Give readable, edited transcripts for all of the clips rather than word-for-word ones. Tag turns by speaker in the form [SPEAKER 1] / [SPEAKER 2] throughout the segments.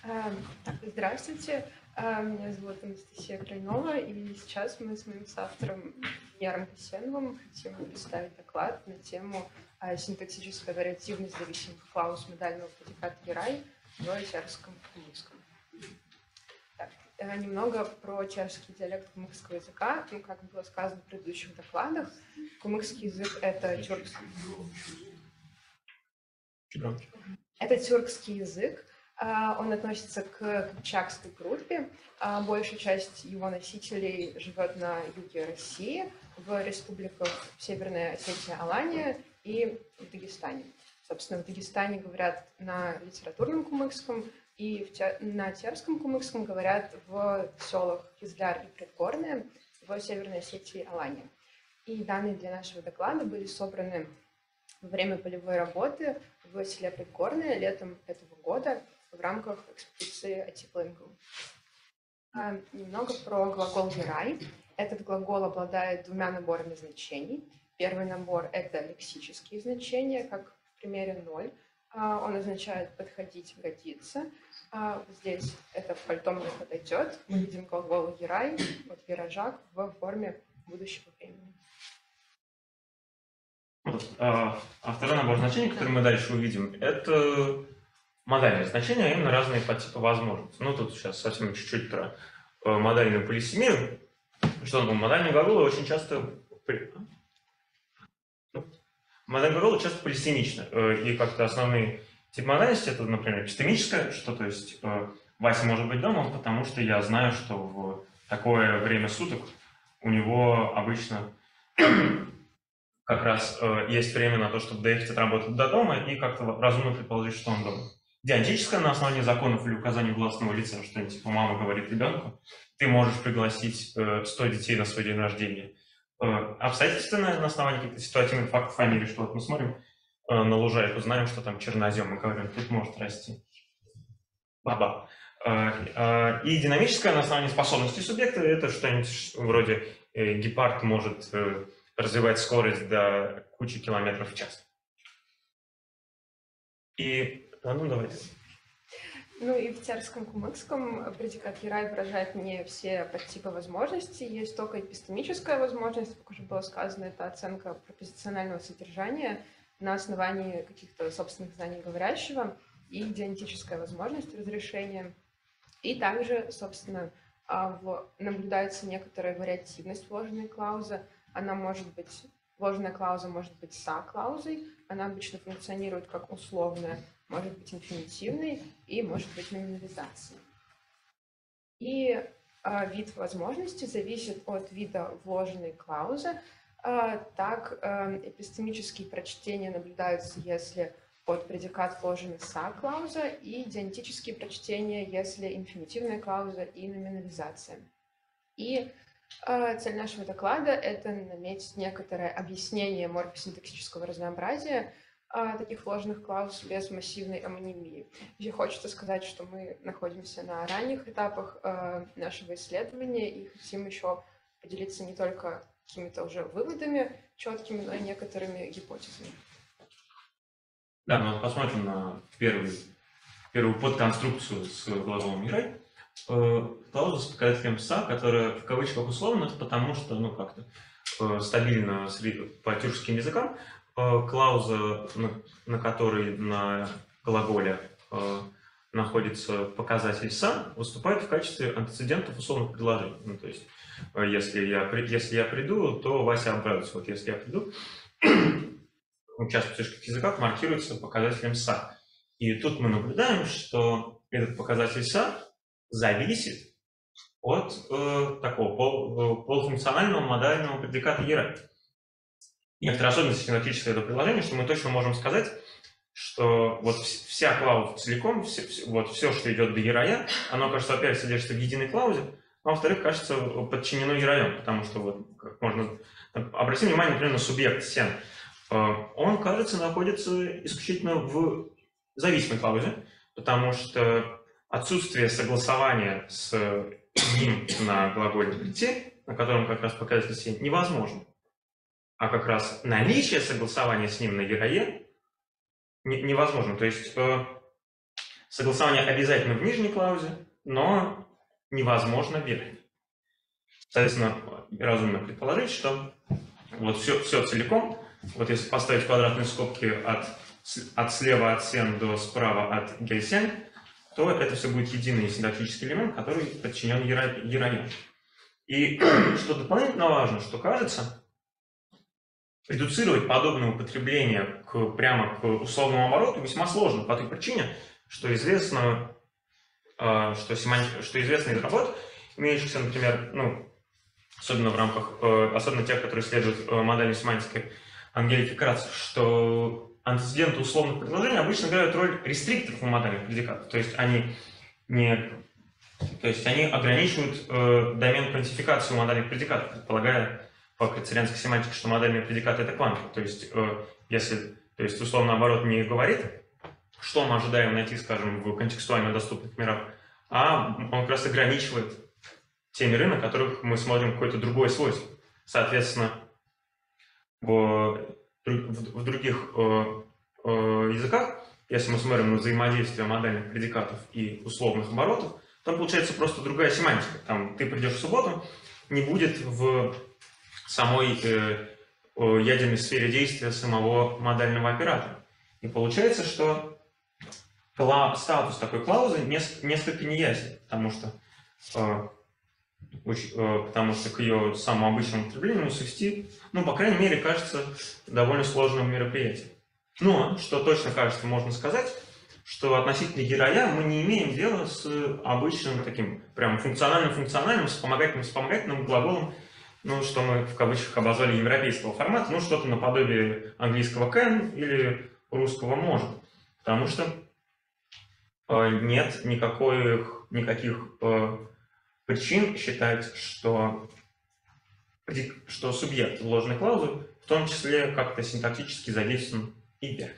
[SPEAKER 1] Здравствуйте, меня зовут Анастасия Крайнова, и сейчас мы с моим соавтором Яром Касьяновым хотим представить доклад на тему синтаксическая вариативность зависимых клаус модального предиката «ерай» в чешском кумыкском. Немного про чешский диалект кумыкского языка. Как было сказано в предыдущих докладах, кумыкский язык — это тюркский. Это тюркский язык. Он относится к кыпчакской группе. Большая часть его носителей живет на юге России, в республиках Северная Осетия, Алания и в Дагестане. Собственно, в Дагестане говорят на литературном кумыкском, и на терском кумыкском говорят в селах Кизляр и Предгорное в Северной Осетии и Алании. И данные для нашего доклада были собраны во время полевой работы в селе Предгорное летом этого года в рамках экспедиции Атиплынгу. Немного про глагол «ерай». Этот глагол обладает двумя наборами значений. Первый набор — это лексические значения, как в примере 0. Он означает «подходить», «годиться». Здесь это в пальто мне подойдет. Мы видим глагол «ерай», вот «виражак» в форме будущего времени.
[SPEAKER 2] Второй набор значений, который мы дальше увидим, это модальные значения, а именно разные подтипы возможностей. Ну, тут сейчас совсем чуть-чуть про модальную полисемию. Что модальные глаголы очень часто... Модальные глаголы часто полисемичны. И как-то основные типы модальности — это, например, эпистемическое, что, то есть, Вася может быть дома, потому что я знаю, что в такое время суток у него обычно как раз есть время на то, чтобы доехать от работы до дома и как-то разумно предположить, что он дома. Диантическое — на основании законов или указаний гласного лица, что-нибудь типа мама говорит ребенку, ты можешь пригласить 100 детей на свой день рождения. Обстоятельственное — на основании каких-то ситуативных фактов о мире, что вот мы смотрим на лужайку, знаем, что там чернозем, мы говорим, тут может расти баба. И динамическое — на основании способностей субъекта, это что-нибудь вроде гепард может развивать скорость до кучи километров в час. И, давайте.
[SPEAKER 1] И в терском кумыкском предикат «ерай» выражает не все подтипы возможностей, есть только эпистемическая возможность, как уже было сказано, это оценка пропозиционального содержания на основании каких-то собственных знаний говорящего, и диантическая возможность разрешения. И также, собственно, наблюдается некоторая вариативность вложенной клаузы. Она может быть, вложенная клауза может быть со-клаузой, она обычно функционирует как условная, может быть инфинитивной и может быть номинализацией. И вид возможности зависит от вида вложенной клаузы. Так, эпистемические прочтения наблюдаются, если под предикат вложена со-клауза, и диантические прочтения, если инфинитивная клауза и номинализация. И цель нашего доклада — это наметить некоторое объяснение морфосинтаксического разнообразия таких вложенных клаус без массивной амонимии. Еще хочется сказать, что мы находимся на ранних этапах нашего исследования и хотим еще поделиться не только какими-то уже выводами четкими, но и некоторыми гипотезами.
[SPEAKER 2] Да, мы посмотрим на первую подконструкцию с глаголом «ерай». Клауза с показателем «са», которая в кавычках условна, потому что, как-то стабильно по тюркским языкам, клауза, на которой на глаголе находится показатель «са», выступает в качестве антецедентов условных предложений. То есть, если я приду, то Вася обрадуется. Вот если я приду, часто в тюркских языках маркируется показателем «са». И тут мы наблюдаем, что этот показатель «са» зависит от такого полуфункционального модального предиката «ерай». Некоторая особенность синтаксического этого предложения, что мы точно можем сказать, что вот вся клауза целиком, все, что идет до «ерая», оно, кажется, опять содержится в единой клаузе, а во-вторых, кажется, подчинено «ераю», потому что как можно обратить внимание, например, на субъект «сен». Он, кажется, находится исключительно в зависимой клаузе, потому что отсутствие согласования с ним на глаголе «прийти», на котором как раз показатель «сен», невозможно. А как раз наличие согласования с ним на «ерае» невозможно. То есть Согласование обязательно в нижней клаузе, но невозможно в верхней. Соответственно, разумно предположить, что вот все целиком, вот если поставить квадратные скобки от слева от сен до справа от гельсен, то это все будет единый синтаксический элемент, который подчинен ераю. И что дополнительно важно, что кажется, редуцировать подобное употребление прямо к условному обороту весьма сложно по той причине, что известно, что известно из работ, имеющихся, например, особенно в рамках, особенно тех, которые исследуют модельной семантикой Ангелики Крац, что антецеденты условных предложений обычно играют роль рестрикторов у модельных предикатов, то есть они ограничивают домен квантификации у модельных предикатов, предполагая по крицерианской семантике, что модельные предикаты это кванты. То есть условно оборот не говорит, что мы ожидаем найти, скажем, в контекстуально доступных мирах, а он как раз ограничивает те миры, на которых мы смотрим какое-то другое свойство. Соответственно, в других языках, если мы смотрим на взаимодействие модельных предикатов и условных оборотов, там получается просто другая семантика. Там ты придешь в субботу, не будет в самой ядерной сфере действия самого модельного оператора. И получается, что статус такой клаузы несколько неясен, потому что к ее самому обычному употреблению свести, по крайней мере, кажется довольно сложным мероприятием. Но, что точно кажется, можно сказать, что относительно ерая мы не имеем дела с обычным таким прям функциональным, вспомогательным глаголом, что мы в кавычках обозвали европейского формата, что-то наподобие английского can или русского может. Потому что нет никаких причин считать, что субъект ложной клаузы в том числе как-то синтаксически задействован и вверх.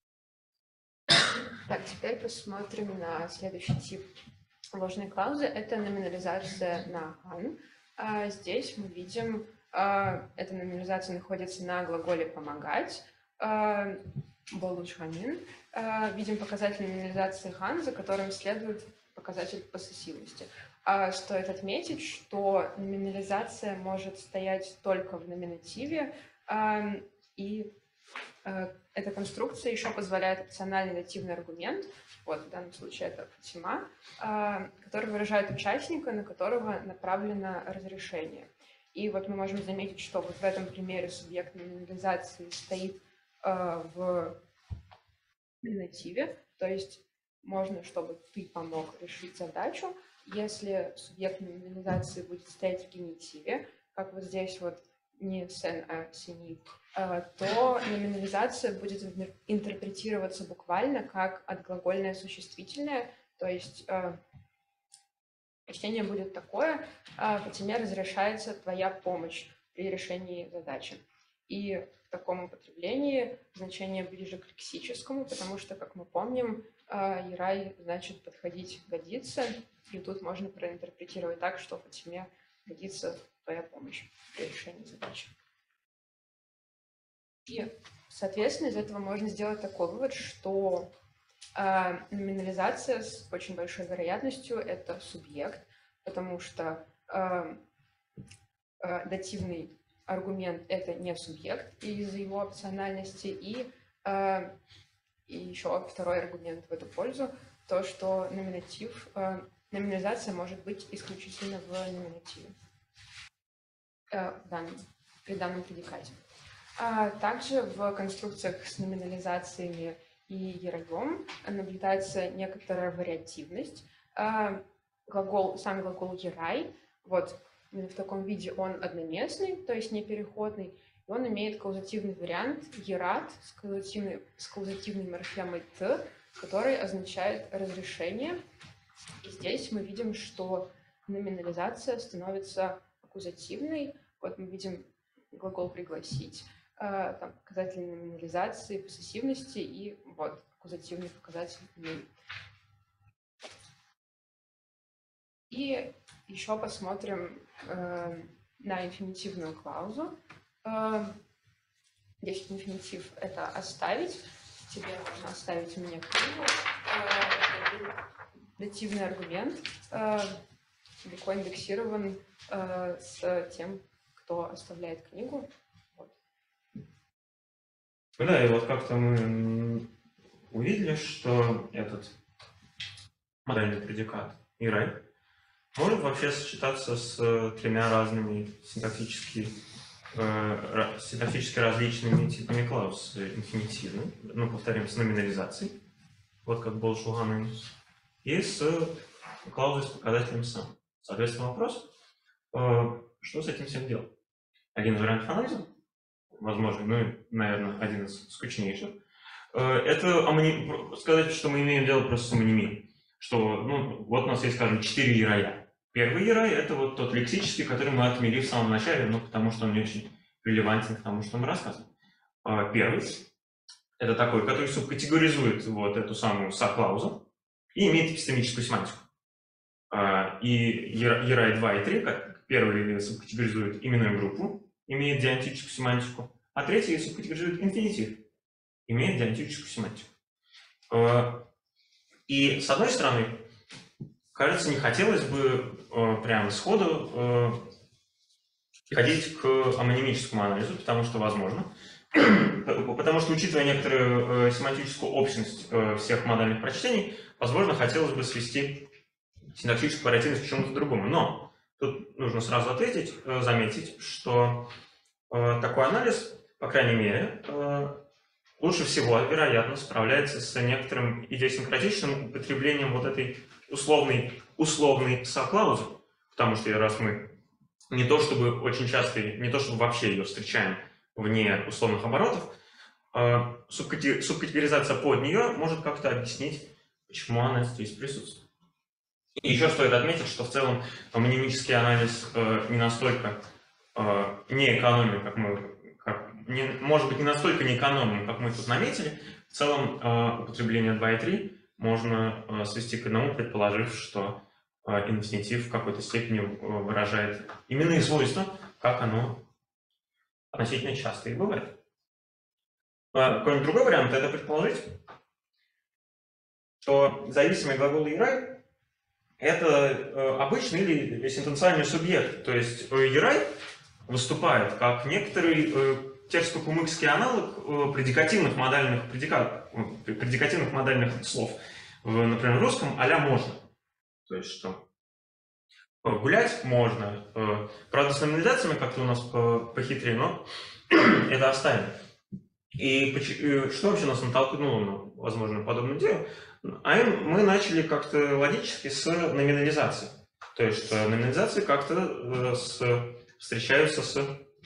[SPEAKER 1] Так, теперь посмотрим на следующий тип ложной клаузы. Это номинализация на хан. Здесь мы видим, эта номинализация находится на глаголе «помогать», «болучханин». Видим показатель номинализации хан, за которым следует показатель поссессивности. Стоит отметить, что номинализация может стоять только в номинативе, и эта конструкция еще позволяет опциональный дативный аргумент, вот в данном случае это Фатима, который выражает участника, на которого направлено разрешение. И вот мы можем заметить, что вот в этом примере субъект номинализации стоит в номинативе, то есть можно, чтобы ты помог решить задачу. Если субъект номинализации будет стоять в генитиве, как вот здесь вот не сен, а синит, то номинализация будет интерпретироваться буквально как отглагольное существительное, то есть чтение будет такое: Фатиме разрешается твоя помощь при решении задачи. И в таком употреблении значение ближе к лексическому, потому что, как мы помним, ерай значит подходить, годится, и тут можно проинтерпретировать так, что Фатиме годится твоя помощь при решении задачи. И, соответственно, из этого можно сделать такой вывод, что номинализация с очень большой вероятностью — это субъект, потому что дативный аргумент — это не субъект из-за его опциональности, и еще второй аргумент в эту пользу, то, что номинализация может быть исключительно в номинативе при данном предикате. Также в конструкциях с номинализациями и ераем наблюдается некоторая вариативность. Сам глагол ерай, вот в таком виде он одноместный, то есть не переходный, и он имеет каузативный вариант ерат с каузативной морфемой т, который означает разрешение. И здесь мы видим, что номинализация становится аккузативной. Вот мы видим глагол «пригласить», там показатель номинализации, поссессивности и вот аккузативный показатель «не». И еще посмотрим на инфинитивную клаузу. Здесь инфинитив — это «оставить». Тебе нужно оставить мне книгу. дативный аргумент легко индексирован с тем, кто оставляет книгу. Вот.
[SPEAKER 2] Да, и вот как-то мы увидели, что этот модельный предикат array может вообще сочетаться с тремя разными синтаксически различными типами клауз: инфинитивным, ну, повторим, с номинализацией, вот как был Шулганин, и с клаузой с показателем сам. Соответственно, вопрос, что с этим всем делать? Один из вариантов анализа, возможно, ну и, наверное, один из скучнейших, это сказать, что мы имеем дело просто с амонимией. Что, ну, вот у нас есть, скажем, 4 яроя. Первый ярой — это вот тот лексический, который мы отмели в самом начале, ну, потому что он не очень релевантен к тому, что мы рассказываем. Первый — это такой, который субкатегоризует вот эту самую са-клаузу и имеет эпистемическую семантику. И ярой 2 и 3, как первый субкатегоризует именную группу, имеет диантическую семантику, а третий субкатегоризует инфинитив, имеет диантическую семантику. И, с одной стороны, кажется, не хотелось бы прямо сходу переходить к амонимическому анализу, потому что возможно. Потому что, учитывая некоторую семантическую общность всех модальных прочтений, возможно, хотелось бы свести синтаксическую вариативность к чему-то другому. Но тут нужно сразу ответить, заметить, что такой анализ, по крайней мере, лучше всего, вероятно, справляется с некоторым идиосинкратичным употреблением вот этой условной са-клаузы, потому что раз мы не то чтобы очень часто, не то чтобы вообще ее встречаем вне условных оборотов, субкатегоризация под нее может как-то объяснить, почему она здесь присутствует. И еще стоит отметить, что в целом амонимический анализ не настолько не экономен, может быть, не настолько неэкономным, как мы тут наметили. В целом употребление 2 и 3 можно свести к одному, предположив, что инфинитив в какой-то степени выражает именные свойства, как оно относительно часто и бывает. Какой-нибудь другой вариант — это предположить, что зависимый глагол «ярай» — это обычный или сентенциальный субъект. То есть «ярай» выступает как некоторый терско-кумыкский аналог предикативных модальных слов. Например, в русском а-ля «можно». То есть что гулять можно. Правда, с номинализациями как-то у нас похитрее, но это оставим. И что вообще нас натолкнуло на возможную подобную идею? Мы начали как-то логически с номинализации. То есть что номинализации как-то встречаются с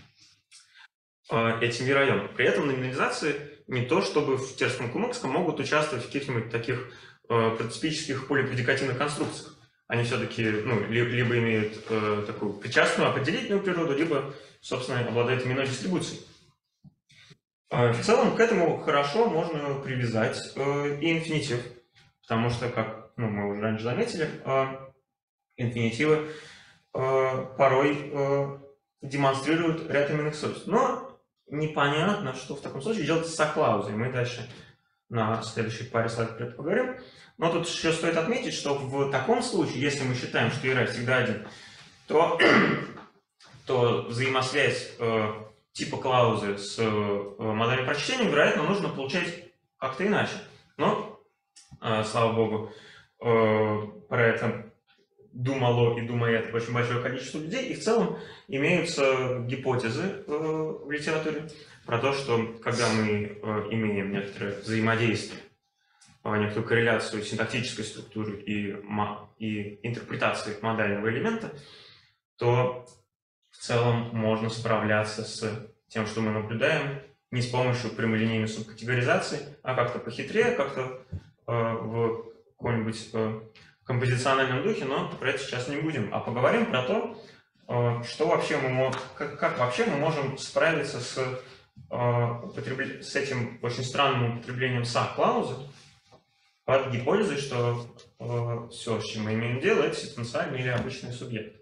[SPEAKER 2] этим яроем. При этом номинализации не то чтобы в терском кумыкском могут участвовать в каких-нибудь таких прототипических полипредикативных конструкциях. Они все-таки либо имеют такую причастную определительную природу, либо, собственно, обладают именной дистрибуцией. В целом к этому хорошо можно привязать и инфинитив, потому что, как мы уже раньше заметили, инфинитивы порой демонстрируют ряд именных свойств. Но непонятно, что в таком случае делать с са-клаузой. Мы дальше на следующей паре слайдов про это поговорим. Но тут еще стоит отметить, что в таком случае, если мы считаем, что array всегда один, то взаимосвязь типа клаузы с модальным прочтением, вероятно, нужно получать как-то иначе. Но, слава богу, про это думало и думает очень большое количество людей, и в целом имеются гипотезы в литературе про то, что когда мы имеем некоторое взаимодействие, некоторую корреляцию синтаксической структуры и интерпретации модального элемента, то в целом можно справляться с тем, что мы наблюдаем, не с помощью прямолинейной субкатегоризации, а как-то похитрее, как-то в каком-нибудь композициональном духе, но про это сейчас не будем. А поговорим про то, что вообще как вообще мы можем справиться с этим очень странным употреблением са-клаузы под гипотезой, что все, с чем мы имеем дело, это сентенциальный или обычный субъект.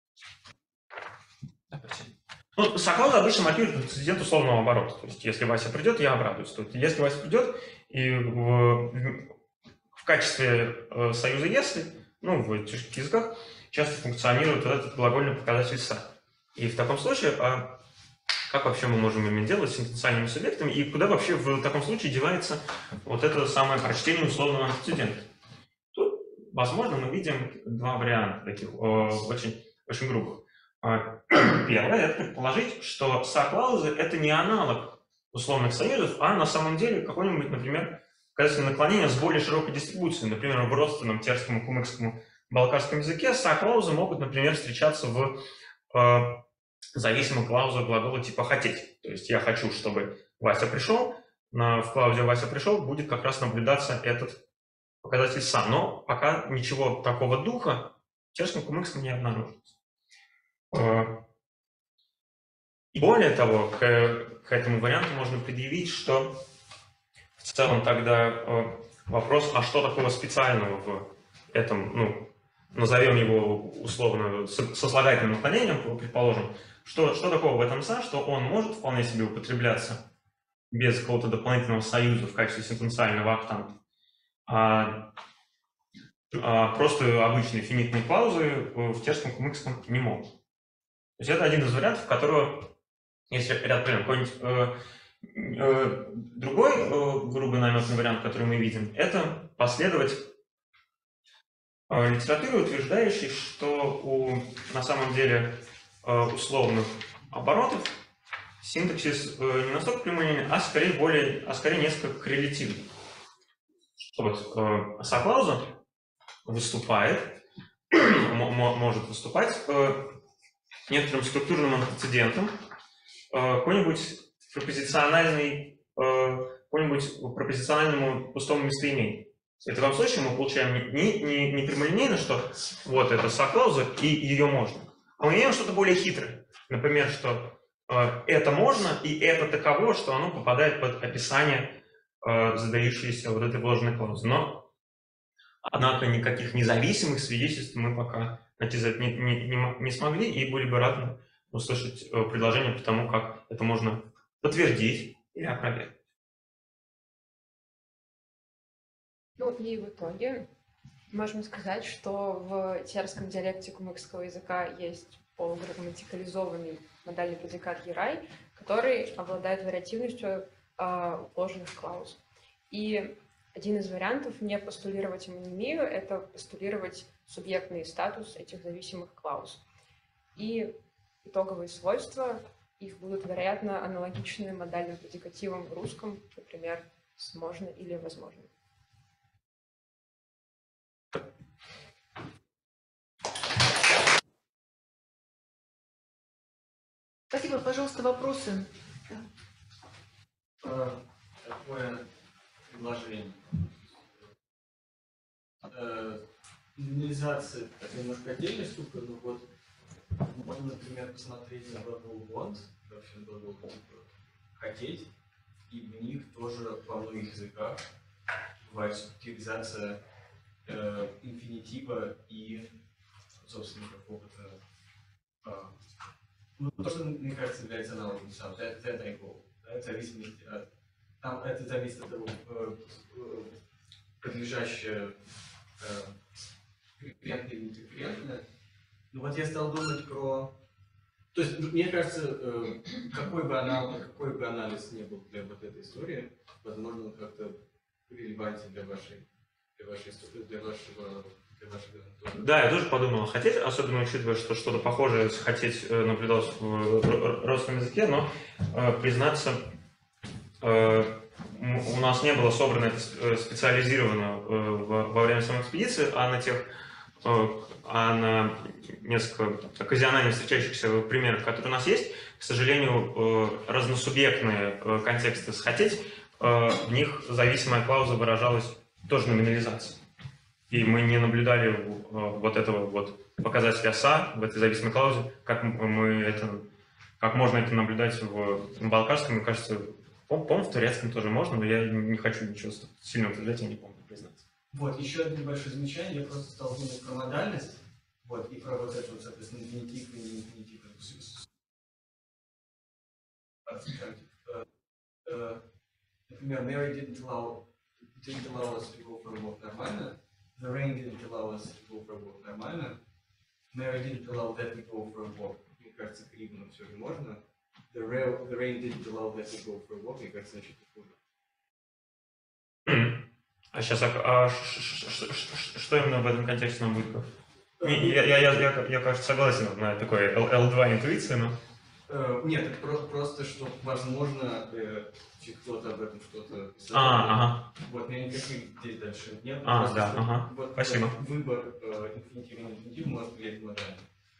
[SPEAKER 2] Са-клауза обычно маркирует прецедент условного оборота. То есть, если Вася придет, я обрадуюсь. То есть, если Вася придет, и в качестве союза «если», ну, в чешских языках часто функционирует вот этот глагольный показатель «са». И в таком случае, как вообще мы можем иметь дело с синтенциальными субъектами, и куда вообще в таком случае девается вот это самое прочтение условного антецедента? Тут, возможно, мы видим два варианта таких очень, очень грубых. Первое – это предположить, что «са-клаузы» – это не аналог условных союзов, а на самом деле какой-нибудь, например, показательное наклонение с более широкой дистрибуцией. Например, в родственном терском, кумыкском, балкарском языке «са-клаузы» могут, например, встречаться в зависимых клаузах глагола типа «хотеть». То есть я хочу, чтобы Вася пришел, в клаузе «Вася пришел» будет как раз наблюдаться этот показатель «са». Но пока ничего такого духа в терском, кумыкском не обнаружится. И более того, к этому варианту можно предъявить, что в целом тогда вопрос, а что такого специального в этом, ну, назовем его условно сослагательным наклонением, предположим, что такого в этом «са», что он может вполне себе употребляться без какого-то дополнительного союза в качестве сентенциального актанта, просто обычные финитные клаузы в терском, кумыкском не могут. То есть это один из вариантов, которого есть ряд примеров. Какой-нибудь другой грубый наметный вариант, который мы видим, это последовать литературе, утверждающей, что на самом деле условных оборотов синтаксис не настолько прямолинейный, а скорее несколько коррелятивный. Что вот «са-клауза» выступает, может выступать некоторым структурным антецедентом какой-нибудь пропозициональному пустому местоимению. В таком случае мы получаем не прямолинейно, что вот это «са-клауза» и ее можно, а мы имеем что-то более хитрое. Например, что это можно и это таково, что оно попадает под описание задающейся вот этой вложенной клаузы. Но, однако, никаких независимых свидетельств мы пока найти не смогли, и были бы рады услышать предложение по тому, как это можно подтвердить или опровергнуть.
[SPEAKER 1] Ну и в итоге можем сказать, что в терском диалекте кумыкского языка есть полуграмматикализованный модальный предикат «ерай», который обладает вариативностью вложенных клауз. И один из вариантов не постулировать амонимию – это постулировать субъектный статус этих зависимых клауз. И итоговые свойства их будут, вероятно, аналогичны модальным предикативам в русском, например, с «можно» или «возможно».
[SPEAKER 3] Спасибо. Пожалуйста, вопросы.
[SPEAKER 4] Такое предложение. Минимализация — это немножко отдельная штука, но вот можно, например, посмотреть на глагол want, вообще на глагол хотеть, и в них тоже во многих языках бывает субтилизация инфинитива и, собственно, какого-то то, что, мне кажется, является аналогом сам, это goal. Это зависимость от... Там это зависит от того, подлежащее конкурентное или неконкурентное. Ну вот я стал думать про... То есть, мне кажется, какой бы анализ не был для вот этой истории, возможно, он как-то релевантен для вашего.
[SPEAKER 2] Да, я тоже подумал хотеть, особенно учитывая, что что-то похожее с хотеть наблюдалось в родственном языке, но, признаться, у нас не было собрано это специализированно во время самой экспедиции, а на несколько оказионально встречающихся примерах, которые у нас есть, к сожалению, разносубъектные контексты с хотеть, в них зависимая клауза выражалась тоже номинализацией. И мы не наблюдали вот этого вот показателя «са» в этой зависимой клаузе, как можно это наблюдать в балкарском, мне кажется, по-моему, в турецком тоже можно, но я не хочу ничего сильно утверждать, я не помню, признаться.
[SPEAKER 4] Вот, еще одно небольшое замечание, я просто стал думать про модальность, вот, и про вот это вот, соответственно, инфинитив и не инфинитив. Например, Mary didn't allow didn't allow us to go for a walk нормально. The rain didn't allow us to go for a walk нормально. Mary didn't allow that we go for a walk. Мне кажется, криво, но все же можно. The rain didn't allow that we go for a walk. Мне кажется, значит, хуже.
[SPEAKER 2] А сейчас, что именно в этом контексте нам будет? Я, кажется, согласен на такой L2 интуиции, но...
[SPEAKER 4] Нет, это просто, что, возможно, кто-то об этом что-то писал.
[SPEAKER 2] Ага.
[SPEAKER 4] Вот, у меня никаких здесь дальше нет.
[SPEAKER 2] Да, ага.
[SPEAKER 4] Вот,
[SPEAKER 2] Спасибо.
[SPEAKER 4] Выбор инфинитива и инфинитива может влиять модально.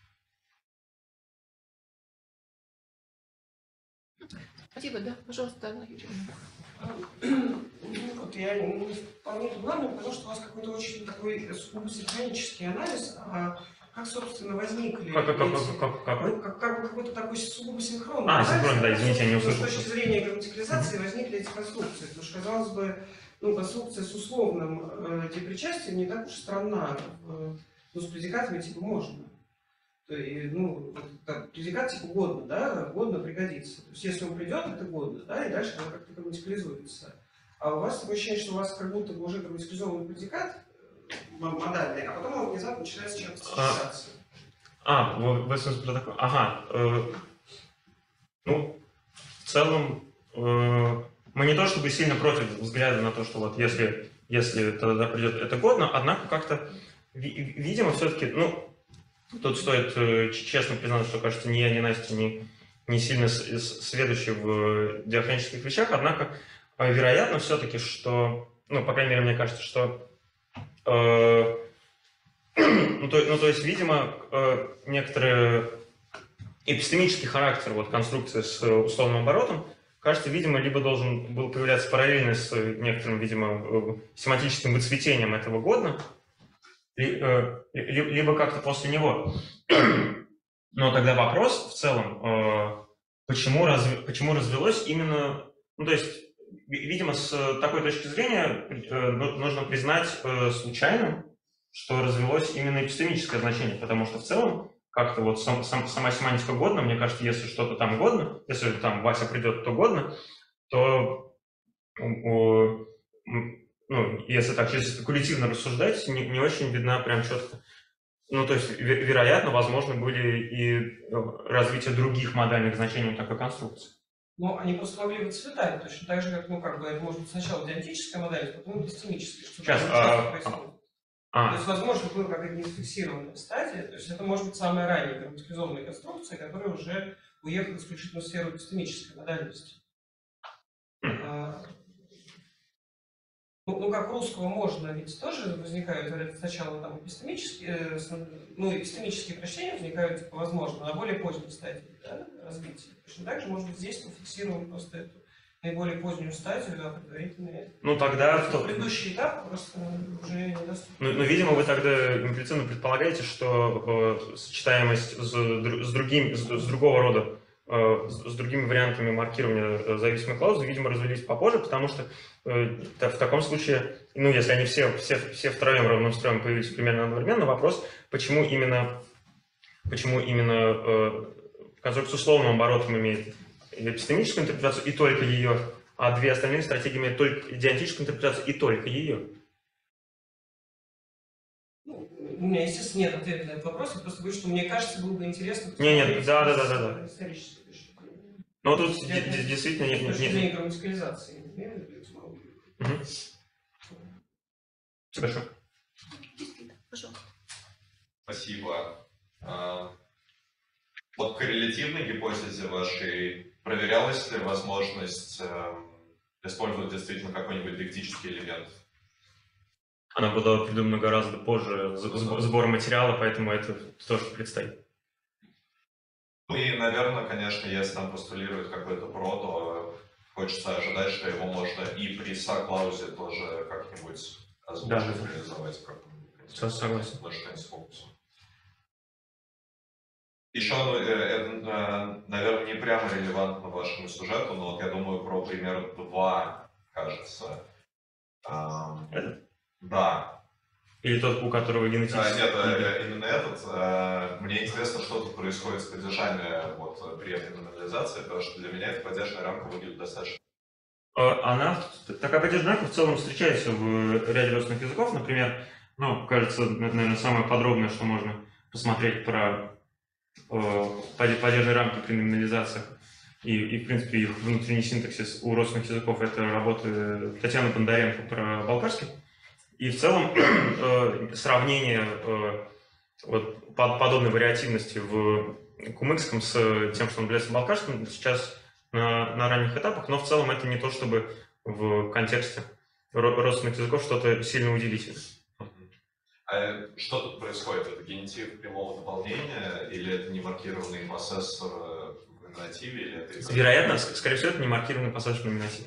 [SPEAKER 3] Спасибо, да, пожалуйста, Анна Юрьевна.
[SPEAKER 5] Вот я не вполне понимаю, потому что у вас какой-то очень такой сугубо симфонический анализ. А как, собственно, возникли
[SPEAKER 2] Как?
[SPEAKER 5] какой-то такой сугубо синхронный анализ?
[SPEAKER 2] Синхронный, да, извините, я не услышал.
[SPEAKER 5] С точки зрения грамматикализации возникли эти конструкции. Потому что, казалось бы, конструкция с условным причастием не так уж странна. С предикатами типа можно. Предикат типа годно, да, годно пригодится. То есть если он придет, это годно, да, и дальше оно как-то грамматикализуется. А у вас такое ощущение, что у вас как будто бы уже грамматикализованный предикат модальный, а потом он внезапно начинается чем-то сочетаться.
[SPEAKER 2] В смысле про такое? Ага. В целом, мы не то чтобы сильно против взгляда на то, что вот если тогда придет это годно, однако как-то, видимо, все-таки, тут стоит честно признаться, что, кажется, ни я, ни Настя не сильно сведущи в диахронических вещах, однако, вероятно, все-таки, что, по крайней мере, мне кажется, что, то есть, видимо, некоторый эпистемический характер конструкции с условным оборотом, кажется, видимо, либо должен был появляться параллельно с некоторым, видимо, семантическим выцветением этого годно, либо как-то после него. Но тогда вопрос в целом, почему развелось именно... то есть, видимо, с такой точки зрения нужно признать случайным, что развелось именно эпистемическое значение, потому что в целом как-то сама семантика годна, мне кажется, если что-то там годно, если там Вася придет, то годно, то... если так чисто спекулятивно рассуждать, не очень видна прям четко. То есть, вероятно, возможно, были и развитие других модальных значений такой конструкции.
[SPEAKER 5] Они просто могли выцветать, точно так же, как, это может быть сначала диантическая модель, потом эпистемическая.
[SPEAKER 2] Сейчас,
[SPEAKER 5] То есть, возможно, была какая-то нефиксированная стадия, то есть это может быть самая ранняя грамматикализованная конструкция, которая уже уехала исключительно в сферу эпистемической модальности. Как русского можно, ведь тоже возникают сначала там эпистемические прочтения возникают, возможно, на более поздней стадии, да, развития. Точно так же, может быть, здесь мы фиксируем просто эту наиболее позднюю стадию, а предварительно
[SPEAKER 2] тогда...
[SPEAKER 5] Предыдущий этап просто уже недоступен.
[SPEAKER 2] Видимо, вы тогда имплицитно предполагаете, что сочетаемость с другого рода, с другими вариантами маркирования зависимой клаузы, видимо, развились попозже, потому что в таком случае, если они все втроем равным строем появились примерно одновременно, вопрос, почему именно конструкция с условным оборотом имеет эпистемическую интерпретацию и только ее, а две остальные стратегии имеют только диантическую интерпретацию и только ее.
[SPEAKER 5] У меня, естественно, нет ответа на этот вопрос, я просто говорю, что мне кажется, было бы интересно...
[SPEAKER 2] Нет, да.
[SPEAKER 5] Исторически.
[SPEAKER 2] Но тут действительно нет...
[SPEAKER 5] С точки зрения грамматикализации.
[SPEAKER 2] Хорошо.
[SPEAKER 3] Пожалуйста.
[SPEAKER 6] Спасибо. По коррелятивной гипотезе вашей проверялась ли возможность использовать действительно какой-нибудь диктический элемент?
[SPEAKER 2] Она была придумана гораздо позже сбора материала, поэтому это тоже предстоит.
[SPEAKER 6] И, наверное, конечно, если там постулировать какой-то про, то хочется ожидать, что его можно и при клаузе тоже как-нибудь озвучить, реализовать.
[SPEAKER 2] Согласен.
[SPEAKER 6] Что-нибудь с фокусом. Еще, это, наверное, не прямо релевантно вашему сюжету, но я думаю про пример 2, кажется. Да.
[SPEAKER 2] Или тот, у которого генетически...
[SPEAKER 6] Нет, именно этот. Мне интересно, что тут происходит с падежами при этой номинализации, потому что для меня эта падежная рамка выглядит достаточно...
[SPEAKER 2] Такая поддержка в целом встречается в ряде родственных языков. Например, кажется, наверное, самое подробное, что можно посмотреть про падежные рамки при номинализациях и, в принципе, их внутренний синтаксис у родственных языков, это работы Татьяны Бондаренко про балкарский. И в целом сравнение подобной вариативности в кумыкском с тем, что он является балкарским, сейчас на ранних этапах, но в целом это не то, чтобы в контексте родственных языков что-то сильно удивительное.
[SPEAKER 6] А что тут происходит? Это генитив прямого дополнения, или это не маркированный процессор в номинативе, или это...
[SPEAKER 2] Вероятно, скорее всего, это не маркированный процессор в номинативе.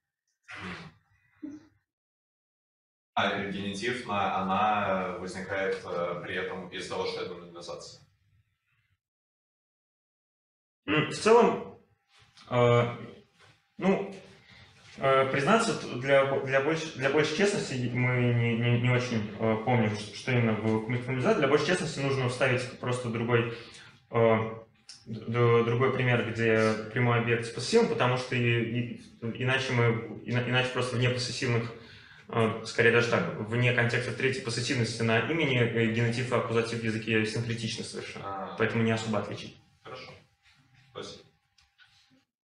[SPEAKER 6] А генитив, она возникает при этом из-за того, что это номинализация?
[SPEAKER 2] В целом, признаться, для большей честности мы не очень помним, что именно в кумыкском. Для большей честности нужно вставить просто другой пример, где прямой объект с посессивом, потому что иначе просто вне посессивных, скорее даже так, вне контекста третьей посессивности на имени генитив и аккузатив в языке синкретичны совершенно, поэтому не особо отличить.